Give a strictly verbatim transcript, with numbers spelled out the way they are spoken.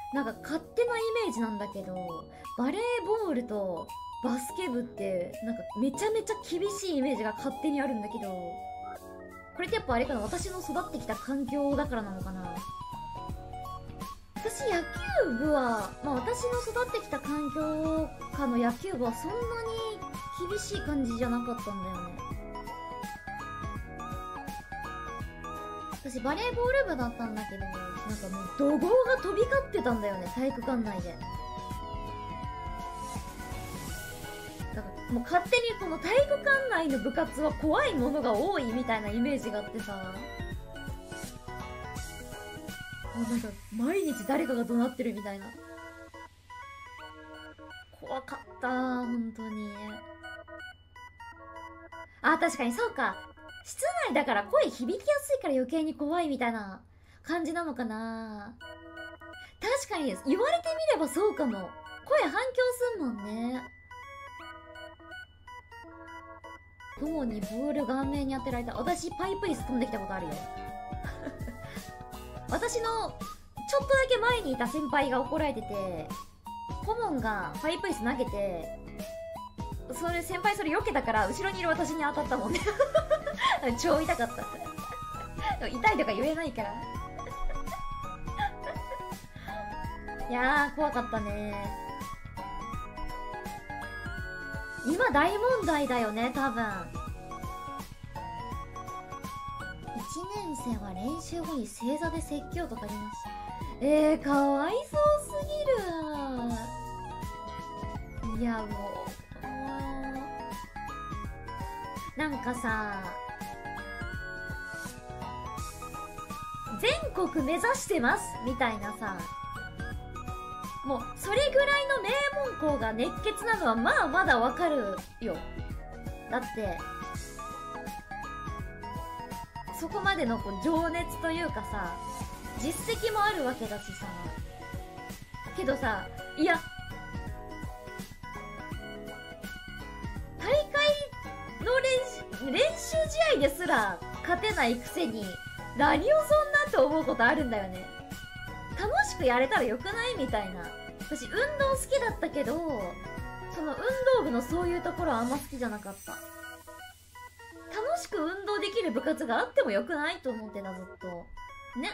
なんか勝手なイメージなんだけど、バレーボールとバスケ部ってなんかめちゃめちゃ厳しいイメージが勝手にあるんだけど、これってやっぱあれかな、私の育ってきた環境だからなのかな。私野球部は、まあ私の育ってきた環境下の野球部はそんなに厳しい感じじゃなかったんだよね。私バレーボール部だったんだけど、なんかもう怒号が飛び交ってたんだよね、体育館内で。だからもう勝手にこの体育館内の部活は怖いものが多いみたいなイメージがあってさ、もうなんか毎日誰かが怒鳴ってるみたいな。怖かったー、本当に。あ、確かにそうか。室内だから声響きやすいから余計に怖いみたいな感じなのかな。確かに言われてみればそうかも。声反響すんもんね。雲にボール顔面に当てられた。私パイプ椅子飛んできたことあるよ。私のちょっとだけ前にいた先輩が怒られてて、顧問がパイプ椅子投げて、それ先輩それ避けたから後ろにいる私に当たったもんね。超痛かった。痛いとか言えないから。いやー怖かったね。今大問題だよね多分。いちねん生は練習後に正座で説教とかありました。えー、かわいそうすぎる。いやもうなんかさ、全国目指してますみたいなさ、もうそれぐらいの名門校が熱血なのはまあまだわかるよ。だってそこまでのこう情熱というかさ、実績もあるわけだしさ。けどさ、いや大会の練習練習試合ですら勝てないくせに何をそんなって思うことあるんだよね。楽しくやれたらよくないみたいな。私運動好きだったけど、その運動部のそういうところはあんま好きじゃなかった。楽しく運動できる部活があってもよくないと思ってた、ずっとね。